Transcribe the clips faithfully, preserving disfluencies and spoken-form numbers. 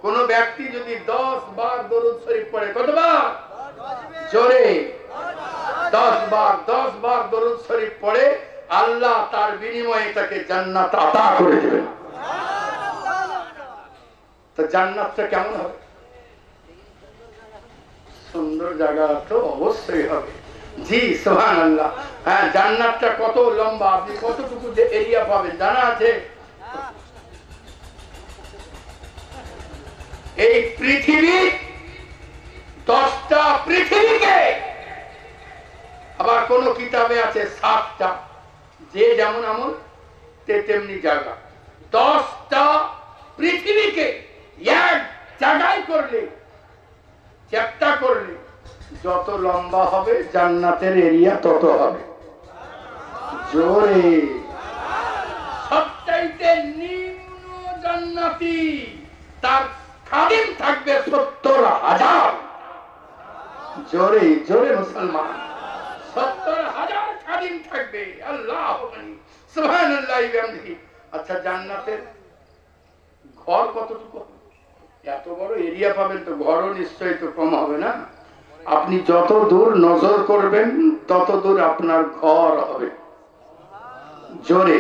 কোন ব্যক্তি যদি দশ বার দরুদ শরীফ পড়ে, কতবার? জোরে দশ বার। দশ বার দরুদ শরীফ পড়ে আল্লাহ তার বিনিময়ে তাকে জান্নাত আতা করে দেবেন। তো জান্নাতটা কেমন হবে? সুন্দর জায়গা তো অবশ্যই হবে। জি সুবহানাল্লাহ। হ্যাঁ, জান্নাতটা কত লম্বা, আপনি কতটুকু এরিয়া পাবেন জানা আছে? এই পৃথিবী দশটা পৃথিবীকে, আবার কোন কিতাবে আছে সাতটা, যে যেমন আমল তেমনি জায়গা। দশটা পৃথিবীকে এক জায়গায় করলে, চ্যাপ্টা করলে যত লম্বা হবে জান্নাতের এরিয়া তত হবে। জোরে সবচাইতে নিম্ন জান্নাতি তার খাদিম থাকবে সত্তর হাজার। জোরে জোরে মুসলমান, সত্তর হাজার খাদিম থাকবে। আল্লাহ সুবহানাল্লাহ। আচ্ছা, জান্নাতের ঘর কতটুকু? এত বড় এরিয়া পাবেন তো ঘরও নিশ্চয়ই তো কম হবে না। আপনি যত দূর নজর করবেন তত দূর আপনার ঘর হবে। জোরে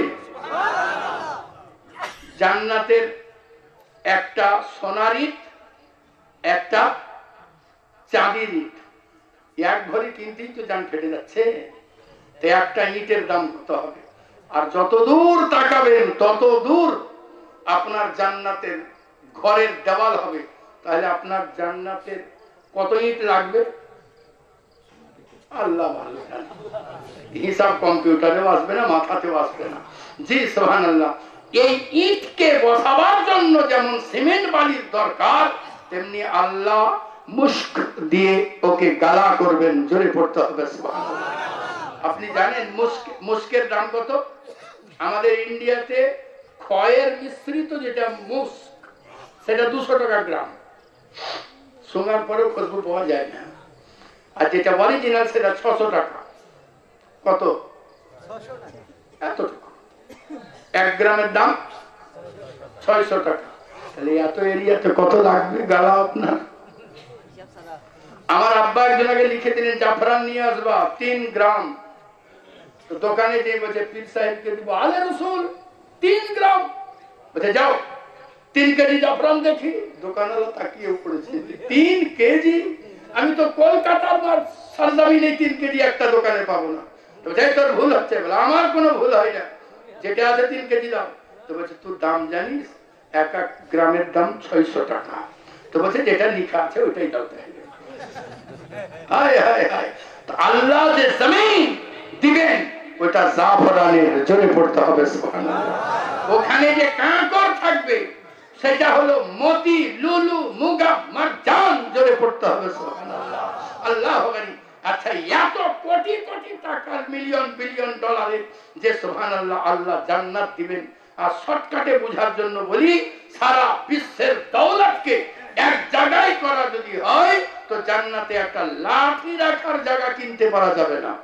জান্নাতের একটা সোনার ইট, একটা চাঁদির ইট। এক ভরি কিনতেই তো জান ফেটে যাচ্ছে, তো একটা ইটের দাম কত হবে? আর যত দূর তাকাবেন তত দূর আপনার জান্নাতের ঘরের দেওয়াল হবে। তাহলে আপনার জান্নাতের কত ইট লাগবে আল্লাহ ভালো জানে। হিসাব কম্পিউটারেও আসবে না, মাথাতেও আসবে না। জি সুবহানাল্লাহ। এই ইটকে বসাবার জন্য যেমন সিমেন্ট বালির দরকার, তেমনি আল্লাহ মুস্ক দিয়ে ওকে গালা করবেন। জোরে পড়তে হবে সুবহানাল্লাহ। আপনি জানেন মুস্ক, মুস্কের দাম কত? আমাদের ইন্ডিয়াতে খয়ের মিশ্রিত যেটা মুস্ক, সেটা দুশো টাকা গ্রাম। শোনার পরেও খুশবু পাওয়া যায় না। আর যেটা অরিজিনাল সেটা ছশো টাকা। কত? এতটুকু। এক গ্রামের দাম ছয়শো টাকা। তাহলে এত এরিয়াতে কত লাগবে গালা আপনার? আমার আব্বা একজন আগে লিখে দিলেন জাফরান নিয়ে আসবা তিন গ্রাম। তো দোকানে যে বলছে পীর সাহেবকে দিব, আলে রসুল তিন গ্রাম। বলছে যাও তিন কেজি জাফরান দেখি। দোকানেরও তাকিয়ে পড়েছে, তিন কেজি? আমি তো কলকাতার মার সরজমিনে তিন কেজি একটা দোকানে পাবো না। তো বলছে তোর ভুল হচ্ছে। বলে আমার কোনো ভুল হয় না, যেটা আছে তিন কেজি দাও। তো বলছে তোর দাম জানিস? এক এক গ্রামের দাম ছয়শো টাকা। তো বলছে যেটা লিখা আছে ওইটাই দাও। হায় হায় হায়। আল্লাহ যে জমিন দিবেন ওটা জাফরানের। জোরে পড়তে হবে সুবহানাল্লাহ। ওখানে যে কাঁকর থাকবে সেটা হলো মতি, লুলু, মুগা, মারজান। জোরে পড়তে হবে সুবহানাল্লাহ। আল্লাহ গনি। আচ্ছা, এত কোটি কোটি টাকার, মিলিয়ন বিলিয়ন ডলারের যে সুবহানাল্লাহ আল্লাহ জান্নাত দিবেন, আর শর্টকাটে বোঝার জন্য বলি, সারা বিশ্বের দৌলতকে এক জায়গায় করা যদি হয় তো জান্নাতে একটা লাঠি রাখার জায়গা কিনতে পারা যাবে না।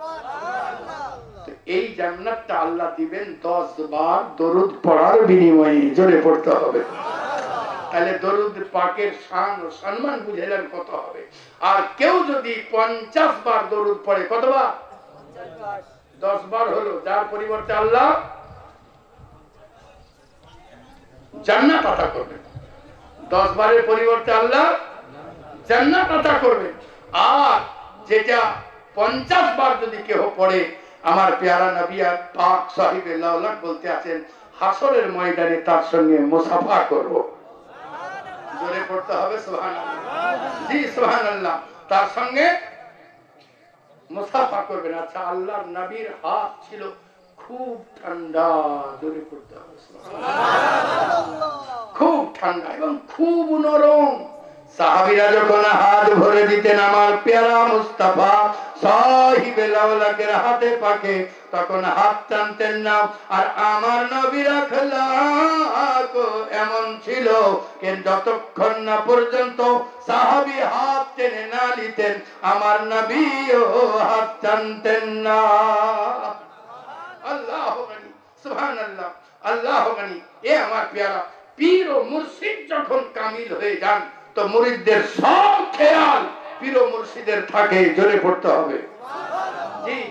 এই জান্নাতটা আল্লাহ দিবেন দশ বার দরুদ পড়ার বিনিময়ে। জোরে পড়তে হবে। তাহলে দরুদ পাকের শান ও সম্মান বুঝেলেন কত হবে। আর কেউ যদি পঞ্চাশ বার দরুদ পড়ে, কতবার? দশ বার হলো, যার পরিবর্তে আল্লাহ জান্নাত আতা করবেন। দশ বারের পরিবর্তে আল্লাহ জান্নাত আতা করবেন। আর যেটা পঞ্চাশ বার যদি কেউ পড়ে, আমার পেয়ারা নবী পাক সাহিব আল্লাহ বলতে আছেন, হাসরের ময়দানে তার সঙ্গে মুসাফা করব। জোরে পড়তে হবে সুবহানাল্লাহ। জি সুবহানাল্লাহ। তার সঙ্গে মুসাফা করবেন। আচ্ছা, আল্লাহর নবীর হাত ছিল খুব ঠান্ডা। জোরে পড়তে হবে সুবহানাল্লাহ। খুব ঠান্ডা এবং খুব নরম। সাহাবীরা যখন হাত ভরে দিতেন আমার পেয়ারা মুস্তাফা সাহিবে লাওলাকের হাতে পাকে, তখন হাত টানতেন না। আর আমার নবীর আখলাক এমন ছিল যে যতক্ষণ না পর্যন্ত সাহাবী হাত টেনে না নিতেন, আমার নবীও হাত টানতেন না। আল্লাহু গনি, সুবহানাল্লাহ। আল্লাহু গনি। এ আমার পেয়ারা পীর ও মুর্শিদ যখন কামিল হয়ে যান তো মুরিদদের সব খেয়াল পীর ও মুর্শিদের থাকে, জোরে পড়তে হবে। জি।